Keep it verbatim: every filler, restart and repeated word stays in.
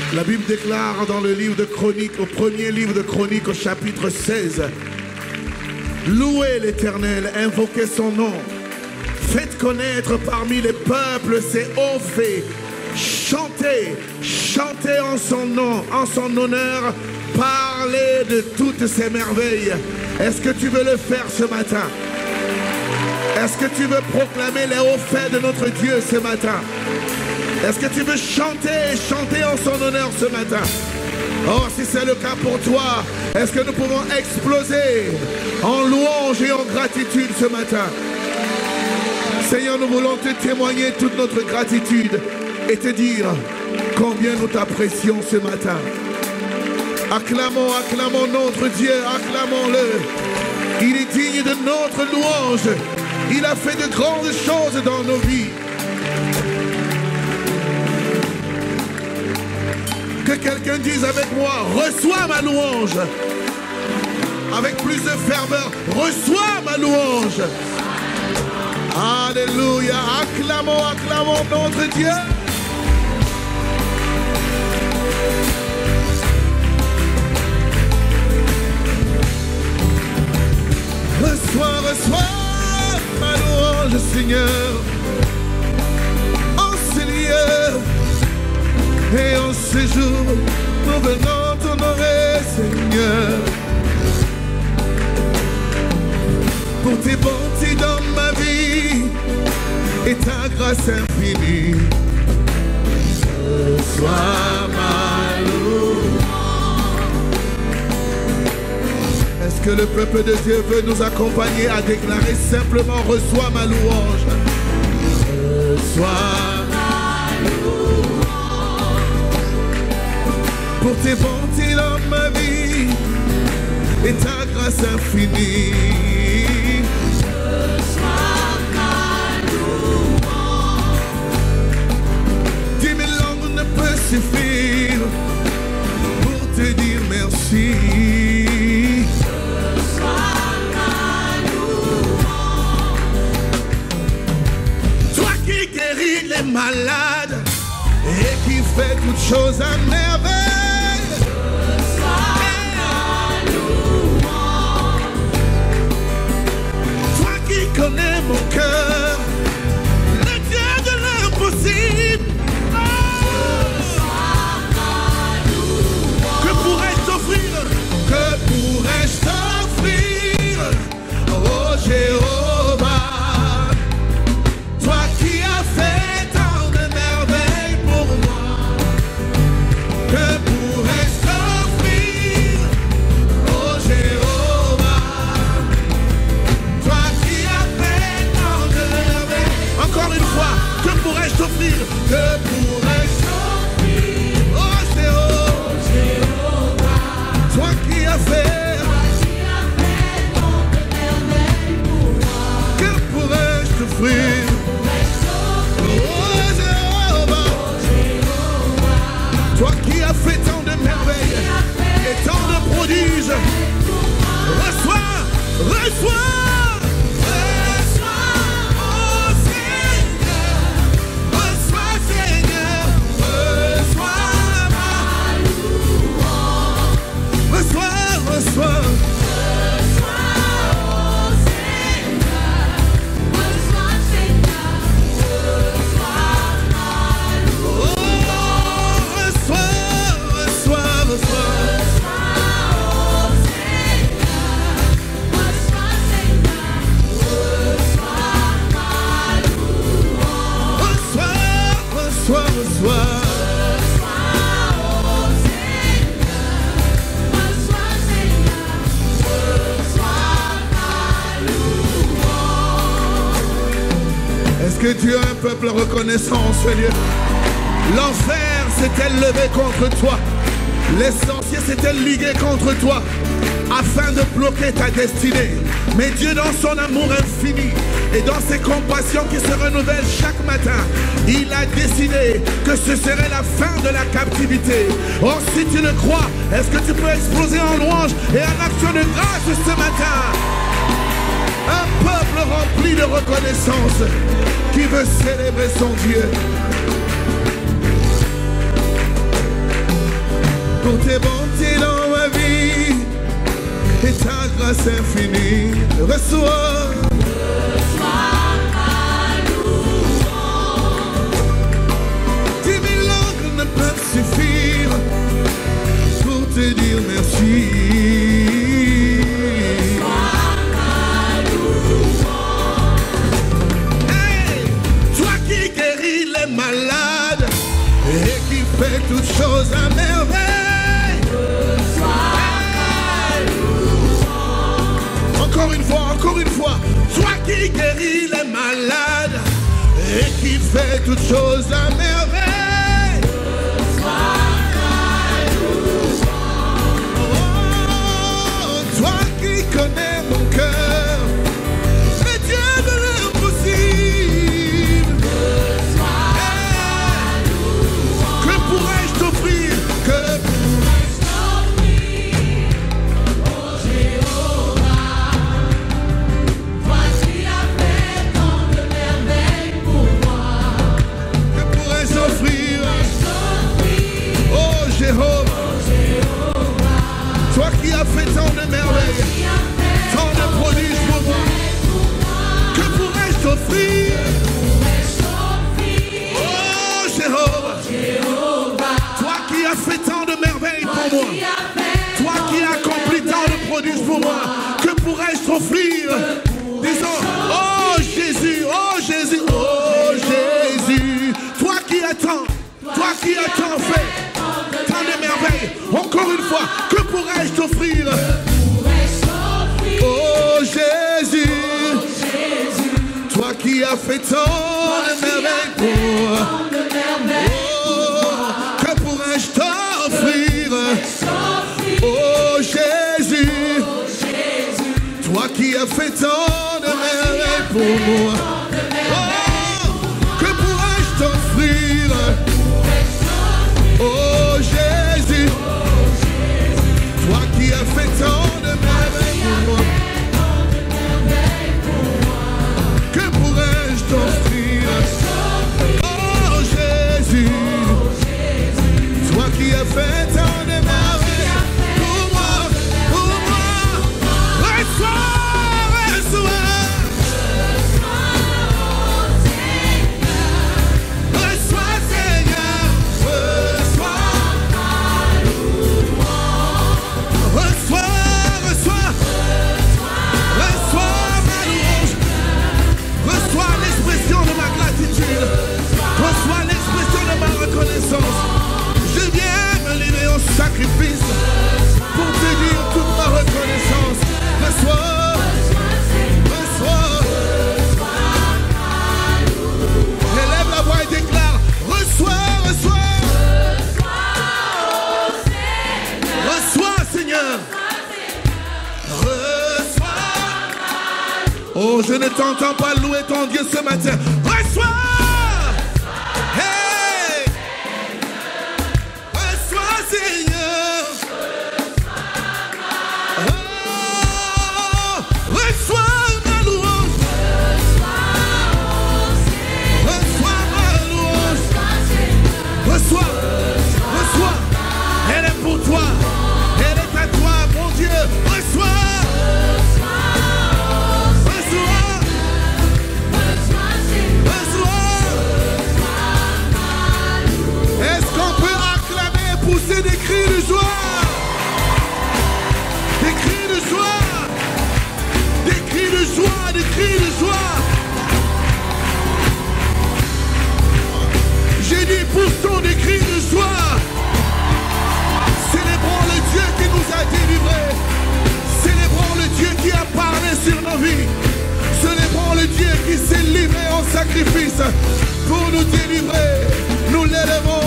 La Bible déclare dans le livre de Chroniques, au premier livre de Chroniques, au chapitre seize, louez l'Éternel, invoquez son nom, faites connaître parmi les peuples ses hauts faits, chantez, chantez en son nom, en son honneur, parlez de toutes ses merveilles. Est-ce que tu veux le faire ce matin? Est-ce que tu veux proclamer les hauts faits de notre Dieu ce matin? Est-ce que tu veux chanter, chanter en son honneur ce matin? Oh, si c'est le cas pour toi, est-ce que nous pouvons exploser en louange et en gratitude ce matin? Seigneur, nous voulons te témoigner toute notre gratitude et te dire combien nous t'apprécions ce matin. Acclamons, acclamons notre Dieu, acclamons-le. Il est digne de notre louange. Il a fait de grandes choses dans nos vies. Que quelqu'un dise avec moi, reçois ma louange. Avec plus de ferveur, reçois ma louange. Alléluia, acclamons, acclamons notre Dieu. Reçois, reçois ma louange, Seigneur, en ce lieu et en ce jour, nous venons t'honorer, Seigneur, pour tes bontés dans ma vie et ta grâce infinie. Reçois ma louange. Est-ce que le peuple de Dieu veut nous accompagner à déclarer simplement reçois ma louange? Reçois ma louange. Pour tes bontés dans ma vie et ta grâce infinie. Reçois ma louange. Dix mille langues ne peuvent suffire pour te dire merci. Les malades et qui fait toutes choses à merveille. Reçois ma louange. Toi qui connais mon cœur, le Dieu de l'impossible. Reçois ma louange. Que pourrais-je t'offrir? Que pourrais-je t'offrir? Oh Jéhovah, toi qui as fait t'offrir, que pourrais-je t'offrir? Oh Jéhovah, toi qui as fait, tant de merveilles pour moi, que pourrais-je t'offrir? Oh Jéhovah, toi qui as fait tant de merveilles et tant de prodiges, reçois, reçois. Est-ce que Dieu a un peuple reconnaissant en ce lieu? L'enfer s'était levé contre toi. Les sorciers s'étaient ligués contre toi afin de bloquer ta destinée. Mais Dieu, dans son amour infini et dans ses compassions qui se renouvellent chaque matin, il a décidé que ce serait la fin de la captivité. Or, si tu le crois, est-ce que tu peux exploser en louange et en action de grâce ce matin? Un peuple rempli de reconnaissance qui veut célébrer son Dieu. pour tes bontés dans ma vie et ta grâce infinie. Reçois, Reçois ma louange. dix mille langues ne peuvent suffire pour te dire merci. Reçois ma louange. Hey, toi qui guéris les malades et qui fais toutes choses à merveille. Encore une fois, encore une fois, toi qui guéris les malades et qui fait toutes choses à merveille. Oh, toi qui connais mon cœur, le Dieu de l'impossible. Hey, que pourrais-je t'offrir? Que toi qui as fait tant de merveilles, tant de prodiges pour moi, que pourrais-je t'offrir? Oh Jéhovah, toi qui as fait tant de merveilles pour moi, toi qui as accompli tant de prodiges pour moi, que pourrais-je t'offrir? Disons, oh Jésus, oh Jésus, oh Jésus, toi qui as tant, toi qui as tant fait, tant de merveilles, encore une fois, que pourrais-je t'offrir? Oh Jésus, toi qui as fait tant de merveilles pour moi, oh, que pourrais-je t'offrir? Oh Jésus, toi qui as fait tant de merveilles pour moi, oh, que pourrais-je t'offrir? Oh Jésus, toi qui as fait tant de merveilles pour moi, que pourrais-je t'offrir? Oh Jésus, toi qui as fait tant de merveilles pour moi, pour moi, reçois, reçois. Reçois l'expression de ma reconnaissance. Je viens me livrer au sacrifice pour te dire toute ma reconnaissance. Reçois, reçois. Élève la voix et déclare, reçois, reçois. Reçois, Seigneur. Reçois. Oh, je ne t'entends pas louer ton Dieu ce matin. Reçois. Poussons des cris de joie. Célébrons le Dieu qui nous a délivrés. Célébrons le Dieu qui a parlé sur nos vies. Célébrons le Dieu qui s'est livré en sacrifice pour nous délivrer. Nous l'élevons.